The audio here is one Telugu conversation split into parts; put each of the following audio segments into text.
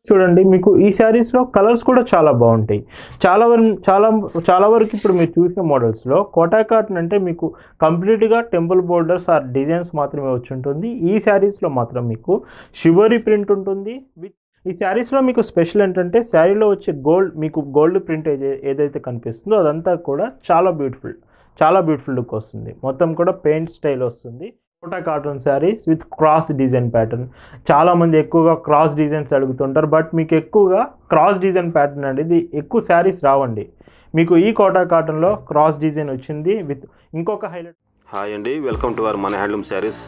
చూడండి మీకు ఈ సారీస్ లో కలర్స్ కూడా చాలా బాగుంటాయి. చాలా వరకు ఇప్పుడు మీరు చూసిన మోడల్స్ లో కోటా కాటన్ అంటే మీకు కంప్లీట్ గా టెంపుల్ బోర్డర్స్ ఆర్ డిజైన్స్ మాత్రమే వచ్చి ఉంటుంది. ఈ సారీస్ లో మాత్రం మీకు షివరీ ప్రింట్ ఉంటుంది. ఈ సారీస్ లో మీకు స్పెషల్ ఏంటంటే సారీలో వచ్చే గోల్డ్ ప్రింట్ ఏదైతే కనిపిస్తుందో అదంతా కూడా చాలా బ్యూటిఫుల్ లుక్ వస్తుంది. మొత్తం కూడా పెయింట్ స్టైల్ వస్తుంది. Kota cotton saris with cross design pattern. చాలామంది ఎక్కువగా క్రాస్ డిజైన్స్ అడుగుతుంటారు, బట్ మీకు ఎక్కువగా క్రాస్ డిజైన్ ప్యాటర్న్ అనేది ఎక్కువ శారీస్ రావండి. మీకు ఈ కోటా కాటన్లో క్రాస్ డిజైన్ వచ్చింది విత్ ఇంకొక హైలైట్. హాయ్ అండి, వెల్కమ్ టు అవర్ మన హ్యాండ్లూమ్ శారీస్.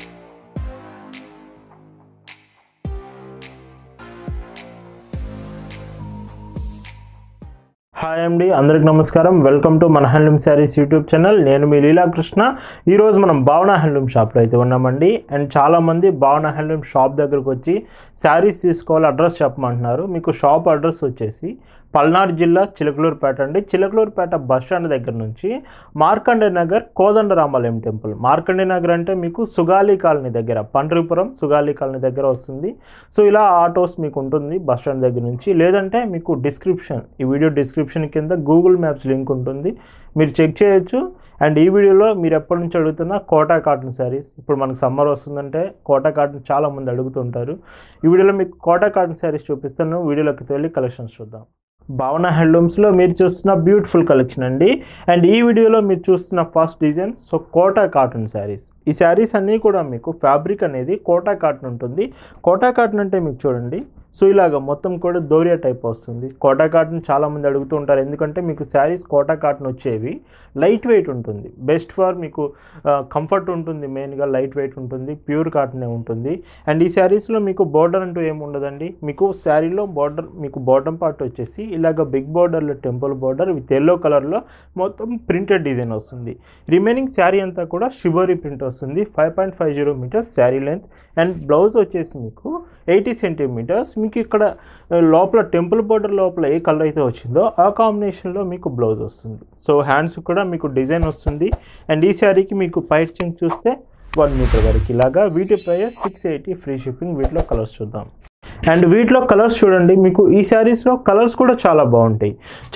హాయ్ అండి, అందరికి నమస్కారం. వెల్కమ్ టు మన హ్యాండ్లూమ్ శారీస్ యూట్యూబ్ ఛానల్. నేను మీ లీలాకృష్ణ. ఈరోజు మనం భావన హ్యాండ్లూమ్ షాప్లో అయితే ఉన్నామండి. అండ్ చాలామంది భావన హ్యాండ్లూమ్ షాప్ దగ్గరకు వచ్చి శారీస్ తీసుకోవాలి, అడ్రస్ చెప్పమంటున్నారు. మీకు షాప్ అడ్రస్ వచ్చేసి పల్నాడు జిల్లా చిలకలూరుపేట అండి. చిలకలూరుపేట బస్ స్టాండ్ దగ్గర నుంచి మార్కండే నగర్ కోదండరామాలయం టెంపుల్. మార్కండే నగర్ అంటే మీకు సుగాలి కాలనీ దగ్గర, పండ్రిపురం సుగాలి కాలనీ దగ్గర వస్తుంది. సో ఇలా ఆటోస్ మీకు ఉంటుంది బస్ స్టాండ్ దగ్గర నుంచి. లేదంటే మీకు ఈ వీడియో డిస్క్రిప్షన్ కింద గూగుల్ మ్యాప్స్ లింక్ ఉంటుంది, మీరు చెక్ చేయొచ్చు. అండ్ ఈ వీడియోలో మీరు ఎప్పటి నుంచి అడుగుతున్న కోటా కాటన్ శారీస్, ఇప్పుడు మనకు సమ్మర్ వస్తుందంటే కోటా కాటన్ చాలామంది అడుగుతుంటారు. ఈ వీడియోలో మీకు కోటా కాటన్ శారీస్ చూపిస్తాను. వీడియోలోకి వెళ్ళి కలెక్షన్స్ చూద్దాం. భావన హ్యాండ్లూమ్స్లో మీరు చూస్తున్న బ్యూటిఫుల్ కలెక్షన్ అండి. అండ్ ఈ వీడియోలో మీరు చూస్తున్న first design Kota cotton saris. ఈ శారీస్ అన్నీ కూడా మీకు ఫ్యాబ్రిక్ అనేది కోటా కాటన్ ఉంటుంది. కోటా కాటన్ అంటే మీకు చూడండి, సో ఇలాగ మొత్తం కూడా దోరియా టైప్ వస్తుంది. కోటా కాటన్ చాలామంది అడుగుతూ ఉంటారు, ఎందుకంటే మీకు శారీస్ కోటా కాటన్ వచ్చేవి లైట్ వెయిట్ ఉంటుంది. బెస్ట్ ఫర్ మీకు కంఫర్ట్ ఉంటుంది, మెయిన్గా లైట్ వెయిట్ ఉంటుంది, ప్యూర్ కాటనే ఉంటుంది. అండ్ ఈ శారీస్లో మీకు బోర్డర్ అంటూ ఏమి ఉండదండి. మీకు శారీలో మీకు బాటమ్ పార్ట్ వచ్చేసి ఇలాగ బిగ్ బోర్డర్లో టెంపుల్ బోర్డర్ విత్ ఎల్లో కలర్లో మొత్తం ప్రింటెడ్ డిజైన్ వస్తుంది. రిమైనింగ్ శారీ అంతా కూడా షివరీ ప్రింట్ వస్తుంది. 5.50 metres sari length. And blouse వచ్చేసి మీకు 80 సెంటీమీటర్స్. మీకు ఇక్కడ లోపల టెంపుల్ బోర్డర్ లోపల ఏ కలర్ అయితే వచ్చిందో ఆ కాంబినేషన్లో మీకు బ్లౌజ్ వస్తుంది. సో హ్యాండ్స్ కూడా మీకు డిజైన్ వస్తుంది. అండ్ ఈ శారీకి మీకు పైచింగ్ చూస్తే 1 మీటర్ వరకు ఇలాగా. వీటి ప్రైస్ 680 ఫ్రీ షిప్పింగ్. వీటిలో కలర్స్ చూద్దాం. అండ్ వీటిలో కలర్స్ చూడండి, మీకు ఈ శారీస్లో కలర్స్ కూడా చాలా బాగుంటాయి.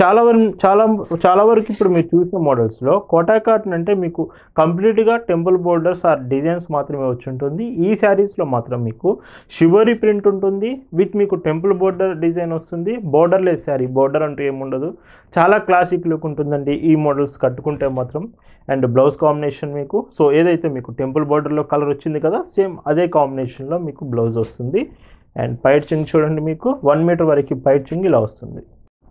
చాలా వరకు ఇప్పుడు మీరు చూసిన మోడల్స్లో కోటా కాటన్ అంటే మీకు కంప్లీట్గా టెంపుల్ బోర్డర్స్ ఆర్ డిజైన్స్ మాత్రమే వచ్చి ఉంటుంది. ఈ శారీస్లో మాత్రం మీకు షివరీ ప్రింట్ ఉంటుంది విత్ మీకు టెంపుల్ బోర్డర్ డిజైన్ వస్తుంది. బోర్డర్లెస్ శారీ, బోర్డర్ అంటూ ఏముండదు. చాలా క్లాసిక్ లుక్ ఉంటుందండి ఈ మోడల్స్ కట్టుకుంటే మాత్రం. అండ్ బ్లౌజ్ కాంబినేషన్ మీకు సో ఏదైతే మీకు టెంపుల్ బోర్డర్లో కలర్ వచ్చింది కదా, సేమ్ అదే కాంబినేషన్లో మీకు బ్లౌజ్ వస్తుంది. అండ్ పైచింగ్ చూడండి, మీకు 1 మీటర్ వరకు పైచింగ్ ఇలా వస్తుంది.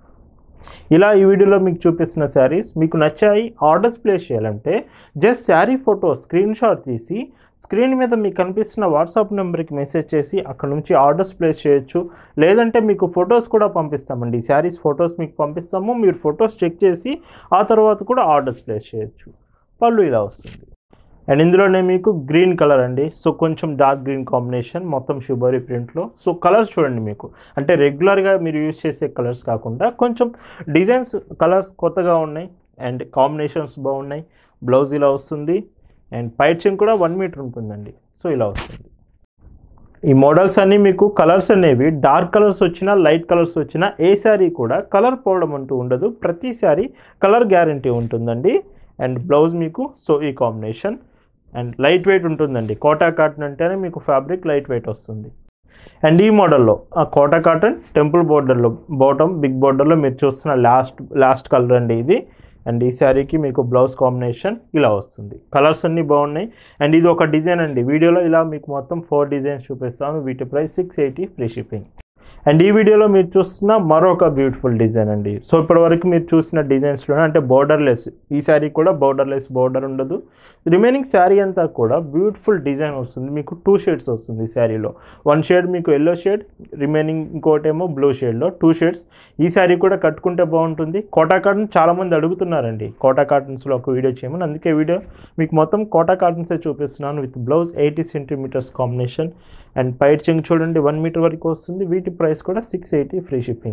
ఇలా ఈ వీడియోలో మీకు చూపిస్తున్న శారీస్ మీకు నచ్చాయి, ఆర్డర్స్ ప్లేస్ చేయాలంటే just sari photo screenshot తీసి స్క్రీన్ మీద మీకు కనిపిస్తున్న వాట్సాప్ నెంబర్కి మెసేజ్ చేసి అక్కడ నుంచి ఆర్డర్స్ ప్లేస్ చేయొచ్చు. లేదంటే మీకు ఫొటోస్ కూడా పంపిస్తామండి. శారీస్ ఫొటోస్ మీకు పంపిస్తాము, మీరు ఫొటోస్ చెక్ చేసి ఆ తర్వాత కూడా ఆర్డర్స్ ప్లేస్ చేయొచ్చు. పళ్ళు ఇలా వస్తుంది. అండ్ ఇందులోనే మీకు గ్రీన్ కలర్ అండి. సో కొంచెం డార్క్ గ్రీన్ కాంబినేషన్ మొత్తం షివరీ ప్రింట్లో. సో కలర్స్ చూడండి, మీకు అంటే రెగ్యులర్గా మీరు యూజ్ చేసే కలర్స్ కాకుండా కొంచెం డిజైన్స్ కలర్స్ కొత్తగా ఉన్నాయి అండ్ కాంబినేషన్స్ బాగున్నాయి. బ్లౌజ్ ఇలా వస్తుంది. అండ్ పైచింగ్ కూడా 1 మీటర్ ఉంటుందండి. సో ఇలా వస్తుంది. ఈ మోడల్స్ అన్నీ మీకు కలర్స్ అనేవి డార్క్ కలర్స్ వచ్చినా లైట్ కలర్స్ వచ్చినా ఏ శారీ కూడా కలర్ పోవడం అంటూ ఉండదు. ప్రతి శారీ కలర్ గ్యారంటీ ఉంటుందండి. అండ్ బ్లౌజ్ మీకు సో ఈ కాంబినేషన్. అండ్ లైట్ వెయిట్ ఉంటుందండి. కోటా కాటన్ అంటేనే మీకు ఫ్యాబ్రిక్ లైట్ వెయిట్ వస్తుంది. అండ్ ఈ మోడల్లో కోటా కాటన్ టెంపుల్ బోర్డర్లో బాటమ్ బిగ్ బోర్డర్లో మీరు చూస్తున్న లాస్ట్ కలర్ అండి ఇది. అండ్ ఈ శారీకి మీకు బ్లౌజ్ కాంబినేషన్ ఇలా వస్తుంది. కలర్స్ అన్నీ బాగున్నాయి. అండ్ ఇది ఒక డిజైన్ అండి. వీడియోలో ఇలా మీకు మొత్తం 4 డిజైన్స్ చూపిస్తాను. వీటి ప్రైస్ 680 ఫ్రీ షిప్పింగ్. అండ్ ఈ వీడియోలో మీరు చూస్తున్న మరొక బ్యూటిఫుల్ డిజైన్ అండి. సో ఇప్పటివరకు మీరు చూసిన డిజైన్స్లోనే అంటే బోర్డర్లెస్, ఈ శారీ కూడా బోర్డర్లెస్, బోర్డర్ ఉండదు. రిమైనింగ్ శారీ అంతా కూడా బ్యూటిఫుల్ డిజైన్ వస్తుంది. మీకు 2 షేడ్స్ వస్తుంది ఈ శారీలో. 1 షేడ్ మీకు ఎల్లో షేడ్, రిమైనింగ్ ఇంకోటేమో బ్లూ షేడ్లో 2 షేడ్స్. ఈ శారీ కూడా కట్టుకుంటే బాగుంటుంది. కోటా కాటన్ చాలామంది అడుగుతున్నారండి కోటా కాటన్స్లో ఒక వీడియో చేయమని, అందుకే వీడియో మీకు మొత్తం కోటా కాటన్సే చూపిస్తున్నాను with blouse 80 centimetres combination. And పైచింగ్ చూడండి 1 మీటర్ వరకు వస్తుంది. వీటి ప్రైస్ కూడా 680 ఫ్రీ షిప్పింగ్.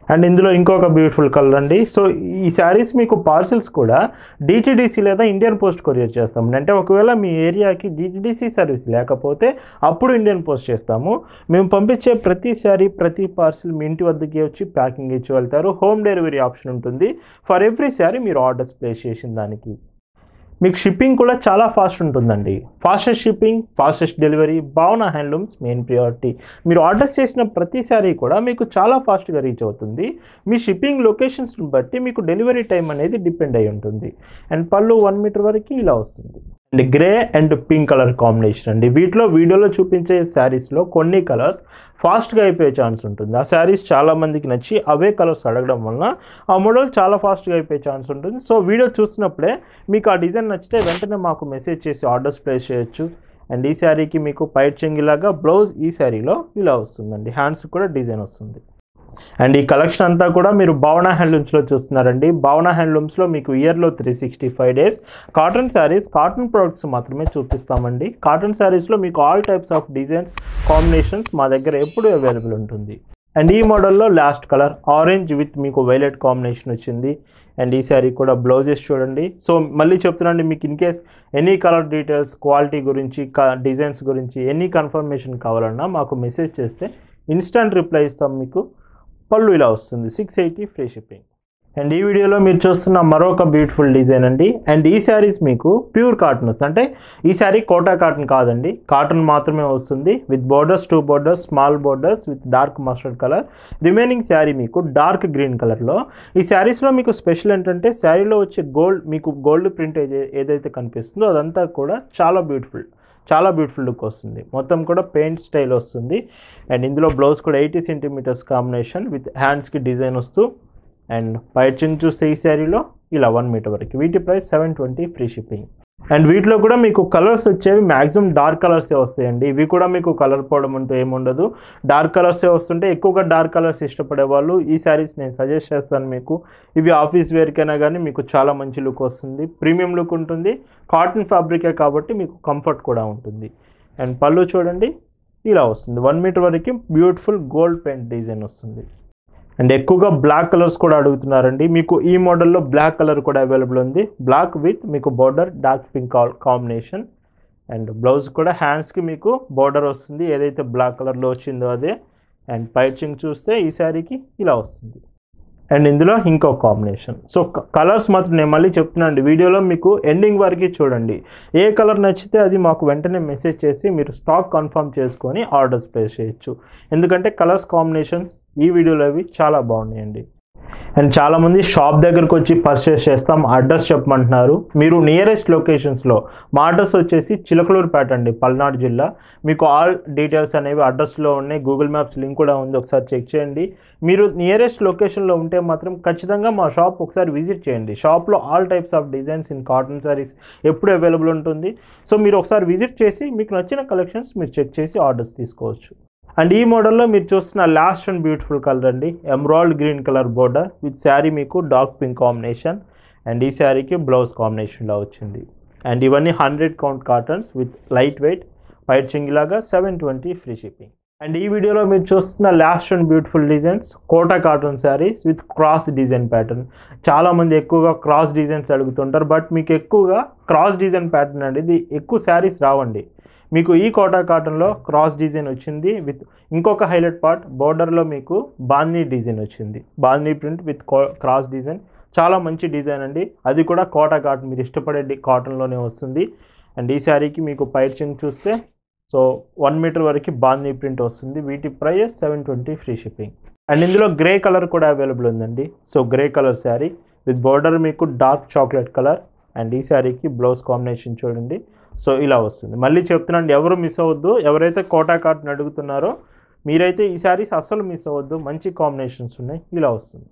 అండ్ ఇందులో ఇంకొక బ్యూటిఫుల్ కలర్ అండి. సో ఈ శారీస్ మీకు పార్సిల్స్ కూడా డిటిడిసి లేదా ఇండియన్ పోస్ట్ కొరియర్ చేస్తాం. అంటే ఒకవేళ మీ ఏరియాకి డిటిడిసి సర్వీస్ లేకపోతే అప్పుడు ఇండియన్ పోస్ట్ చేస్తాము. మేము పంపించే ప్రతి శారీ ప్రతి పార్సిల్ మీ ఇంటి వద్దకి వచ్చి ప్యాకింగ్ ఇచ్చి వెళ్తారు. హోమ్ డెలివరీ ఆప్షన్ ఉంటుంది ఫర్ ఎవ్రీ శారీ మీరు ఆర్డర్స్ ప్లేస్ చేసిన దానికి. మీకు షిప్పింగ్ కూడా చాలా ఫాస్ట్ ఉంటుందండి. Fastest shipping, fastest delivery Bhavana handlooms main priority. మీరు ఆర్డర్స్ చేసిన ప్రతి శారీ కూడా మీకు చాలా ఫాస్ట్గా రీచ్ అవుతుంది. మీ షిప్పింగ్ లొకేషన్స్ని బట్టి మీకు డెలివరీ టైం అనేది డిపెండ్ అయి ఉంటుంది. అండ్ పళ్ళు 1 మీటర్ వరకు ఇలా వస్తుంది. And grey and pink colour combination అండి. వీడియోలో చూపించే శారీస్లో కొన్ని కలర్స్ ఫాస్ట్గా అయిపోయే ఛాన్స్ ఉంటుంది. ఆ శారీస్ చాలామందికి నచ్చి అవే కలర్స్ అడగడం వలన ఆ మోడల్ చాలా ఫాస్ట్గా అయిపోయే ఛాన్స్ ఉంటుంది. సో వీడియో చూసినప్పుడే మీకు ఆ డిజైన్ నచ్చితే వెంటనే మాకు మెసేజ్ చేసి ఆర్డర్స్ ప్లేస్ చేయొచ్చు. అండ్ ఈ శారీకి మీకు పైట్ చెంగిలాగా బ్లౌజ్ ఈ శారీలో ఇలా వస్తుందండి. హ్యాండ్స్ కూడా డిజైన్ వస్తుంది. అండ్ ఈ కలెక్షన్ అంతా కూడా మీరు భావన హ్యాండ్లూమ్స్లో చూస్తున్నారండి. భావన హ్యాండ్లూమ్స్లో మీకు ఇయర్లో 365 days cotton saris, cotton products మాత్రమే చూపిస్తామండి. కాటన్ శారీస్లో మీకు all types of designs, combinations మా దగ్గర ఎప్పుడు అవైలబుల్ ఉంటుంది. అండ్ ఈ మోడల్లో లాస్ట్ కలర్ ఆరెంజ్ విత్ మీకు వైలెట్ కాంబినేషన్ వచ్చింది. అండ్ ఈ శారీ కూడా బ్లౌజెస్ చూడండి. సో మళ్ళీ చెప్తున్నాండి, మీకు in case any colour details, quality గురించి, డిజైన్స్ గురించి ఎనీ కన్ఫర్మేషన్ కావాలన్నా మాకు మెసేజ్ చేస్తే ఇన్స్టంట్ రిప్లై ఇస్తాం. మీకు పళ్ళు ఇలా వస్తుంది. 680 ఫ్రీ షిప్పింగ్. అండ్ ఈ వీడియోలో మీరు చూస్తున్న మరొక బ్యూటిఫుల్ డిజైన్ అండి. అండ్ ఈ శారీస్ మీకు ప్యూర్ కాటన్ వస్తుంది. అంటే ఈ శారీ కోటా కాటన్ కాదండి, కాటన్ మాత్రమే వస్తుంది. With borders, 2 borders, small borders with dark mustard colour. Remaining sari మీకు డార్క్ గ్రీన్ కలర్లో. ఈ శారీస్లో మీకు స్పెషల్ ఏంటంటే శారీలో వచ్చే మీకు గోల్డ్ ప్రింట్ ఏదైతే కనిపిస్తుందో అదంతా కూడా చాలా బ్యూటిఫుల్ లుక్ వస్తుంది. మొత్తం కూడా పెయింట్ స్టైల్ వస్తుంది. అండ్ ఇందులో బ్లౌజ్ కూడా 80 సెంటీమీటర్స్ కాంబినేషన్ విత్ హ్యాండ్స్కి డిజైన్ వస్తూ. అండ్ పైచింగ్ చూస్తే ఈ శారీలో ఇలా 1 మీటర్ వరకు. వీటి ప్రైస్ 720 ఫ్రీ షిప్పింగ్. అండ్ వీటిలో కూడా మీకు కలర్స్ వచ్చేవి మ్యాక్సిమం డార్క్ కలర్సే వస్తాయండి. ఇవి కూడా మీకు కలర్ పోవడం అంటూ ఏముండదు, డార్క్ కలర్సే వస్తుంటే ఎక్కువగా డార్క్ కలర్స్ ఇష్టపడే వాళ్ళు ఈ శారీస్ నేను సజెస్ట్ చేస్తాను మీకు. ఇవి ఆఫీస్ వేర్కైనా కానీ మీకు చాలా మంచి లుక్ వస్తుంది, ప్రీమియం లుక్ ఉంటుంది. కాటన్ ఫ్యాబ్రికే కాబట్టి మీకు కంఫర్ట్ కూడా ఉంటుంది. అండ్ పళ్ళు చూడండి ఇలా వస్తుంది. 1 మీటర్ వరకు బ్యూటిఫుల్ గోల్డ్ పెయింట్ డిజైన్ వస్తుంది. అండ్ ఎక్కువగా బ్లాక్ కలర్స్ కూడా అడుగుతున్నారండి. మీకు ఈ మోడల్లో బ్లాక్ కలర్ కూడా అవైలబుల్ ఉంది. బ్లాక్ విత్ మీకు border dark pink combination. And blouse కూడా హ్యాండ్స్కి మీకు బోర్డర్ వస్తుంది, ఏదైతే బ్లాక్ కలర్లో వచ్చిందో అదే. అండ్ పైచింగ్ చూస్తే ఈ శారీకి ఇలా వస్తుంది. అండ్ ఇందులో ఇంకో కాంబినేషన్. సో కలర్స్ మాత్రం నేను మళ్ళీ చెప్తున్నాను, వీడియోలో మీకు ఎండింగ్ వరకు చూడండి. ఏ కలర్ నచ్చితే అది మాకు వెంటనే మెసేజ్ చేసి మీరు స్టాక్ కన్ఫర్మ్ చేసుకొని ఆర్డర్స్ ప్లేస్ చేయొచ్చు. ఎందుకంటే కలర్స్ కాంబినేషన్స్ ఈ వీడియోలో అవి చాలా బాగున్నాయండి. అండ్ చాలామంది షాప్ దగ్గరకు వచ్చి పర్చేస్ చేస్తాం, అడ్రస్ చెప్పమంటున్నారు. మీరు నియరెస్ట్ లొకేషన్స్లో మా అడ్రస్ వచ్చేసి చిలకలూరుపేట అండి, పల్నాడు జిల్లా. మీకు ఆల్ డీటెయిల్స్ అనేవి అడ్రస్లో ఉన్నాయి, గూగుల్ మ్యాప్స్ లింక్ కూడా ఉంది, ఒకసారి చెక్ చేయండి. మీరు నియరెస్ట్ లొకేషన్లో ఉంటే మాత్రం ఖచ్చితంగా మా షాప్ ఒకసారి విజిట్ చేయండి. షాప్లో all types of designs in cotton saris ఎప్పుడు అవైలబుల్ ఉంటుంది. సో మీరు ఒకసారి విజిట్ చేసి మీకు నచ్చిన కలెక్షన్స్ మీరు చెక్ చేసి ఆర్డర్స్ తీసుకోవచ్చు. అండ్ ఈ మోడల్లో మీరు చూస్తున్న లాస్ట్ అండ్ బ్యూటిఫుల్ కలర్ అండి, emerald green colour border with sari మీకు డార్క్ పింక్ కాంబినేషన్. అండ్ ఈ శారీకి బ్లౌజ్ కాంబినేషన్లో వచ్చింది. అండ్ ఇవన్నీ 100 count cottons with light weight పైట్ చింగిలాగా 720 ఫ్రీ షిప్పింగ్. అండ్ ఈ వీడియోలో మీరు చూస్తున్న last and beautiful designs Kota cotton saris with cross design pattern. చాలామంది ఎక్కువగా క్రాస్ డిజైన్స్ అడుగుతుంటారు, బట్ మీకు ఎక్కువగా క్రాస్ డిజైన్ ప్యాటర్న్ అనేది ఎక్కువ శారీస్ రావండి. మీకు ఈ కోటా కాటన్లో క్రాస్ డిజైన్ వచ్చింది విత్ ఇంకొక హైలైట్ పార్ట్ బోర్డర్లో మీకు బాందీ డిజైన్ వచ్చింది. బాందీ ప్రింట్ విత్ క్రాస్ డిజైన్ చాలా మంచి డిజైన్ అండి. అది కూడా కోటా కాటన్, మీరు ఇష్టపడే కాటన్లోనే వస్తుంది. అండ్ ఈ శారీకి మీకు పైచింగ్ చూస్తే సో 1 మీటర్ వరకు బాందీ ప్రింట్ వస్తుంది. వీటి ప్రైస్ 720 ఫ్రీ షిప్పింగ్. అండ్ ఇందులో గ్రే కలర్ కూడా అవైలబుల్ ఉందండి. So grey colour sari with border మీకు డార్క్ చాక్లెట్ కలర్. అండ్ ఈ శారీకి బ్లౌజ్ కాంబినేషన్ చూడండి, సో ఇలా వస్తుంది. మళ్ళీ చెప్తున్నాను, ఎవరు మిస్ అవ్వద్దు. ఎవరైతే కోటా కాటన్ అడుగుతున్నారో మీరైతే ఈ శారీస్ అస్సలు మిస్ అవ్వద్దు, మంచి కాంబినేషన్స్ ఉన్నాయి. ఇలా వస్తుంది.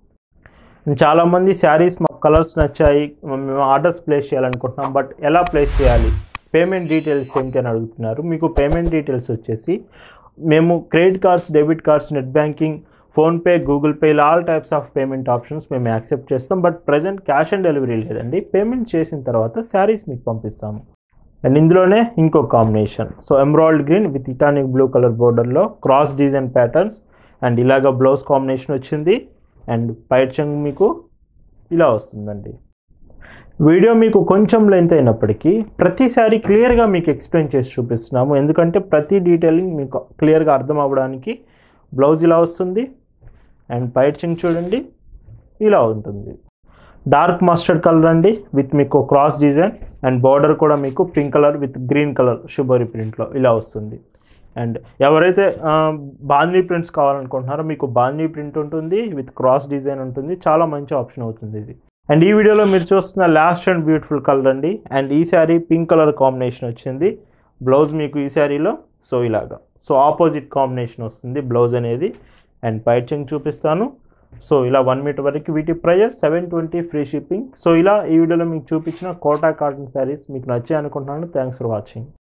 చాలామంది శారీస్ మాకు కలర్స్ నచ్చాయి, మేము ఆర్డర్స్ ప్లేస్ చేయాలనుకుంటున్నాం, బట్ ఎలా ప్లేస్ చేయాలి, పేమెంట్ డీటెయిల్స్ ఏంటి అని అడుగుతున్నారు. మీకు పేమెంట్ డీటెయిల్స్ వచ్చేసి మేము credit cards, debit cards, net banking, PhonePe, Google Pay ఇలా all types of payment options మేము యాక్సెప్ట్ చేస్తాం. But present cash on delivery లేదండి. పేమెంట్ చేసిన తర్వాత శారీస్ మీకు పంపిస్తాము. అండ్ ఇందులోనే ఇంకో combination, so emerald green with ఇటానిక్ బ్లూ కలర్ బోర్డర్లో క్రాస్ డిజైన్ ప్యాటర్న్స్. అండ్ ఇలాగ బ్లౌజ్ కాంబినేషన్ వచ్చింది. అండ్ పైచంగ్ మీకు ఇలా వస్తుందండి. వీడియో మీకు కొంచెం లెంత్ అయినప్పటికీ ప్రతిసారి క్లియర్గా మీకు ఎక్స్ప్లెయిన్ చేసి చూపిస్తున్నాము, ఎందుకంటే ప్రతి డీటెయిలింగ్ మీకు క్లియర్గా అర్థం అవ్వడానికి. బ్లౌజ్ ఇలా వస్తుంది అండ్ పైచింగ్ చూడండి ఇలా ఉంటుంది. డార్క్ మస్టర్డ్ కలర్ అండి విత్ మీకు క్రాస్ డిజైన్ అండ్ బార్డర్ కూడా మీకు pink colour with green colour shibori ప్రింట్లో ఇలా వస్తుంది. అండ్ ఎవరైతే బాందీ ప్రింట్స్ కావాలనుకుంటున్నారో మీకు బాందీ ప్రింట్ ఉంటుంది విత్ క్రాస్ డిజైన్ ఉంటుంది, చాలా మంచి ఆప్షన్ అవుతుంది ఇది. అండ్ ఈ వీడియోలో మీరు చూస్తున్న లాస్ట్ అండ్ బ్యూటిఫుల్ కలర్ అండి. అండ్ ఈ శారీ పింక్ కలర్ కాంబినేషన్ వచ్చింది. బ్లౌజ్ మీకు ఈ శారీలో సో ఇలాగా ఆపోజిట్ కాంబినేషన్ వస్తుంది బ్లౌజ్ అనేది. అండ్ పైచింగ్ చూపిస్తాను. సో ఇలా 1 మీటర్ వరకు వీటి ప్రైజెస్ 720 ఫ్రీ షిప్పింగ్. సో ఇలా ఈ వీడియోలో మీకు చూపించిన కోటా కాటన్ శారీస్ మీకు నచ్చాయి అనుకుంటున్నాను. Thanks for watching.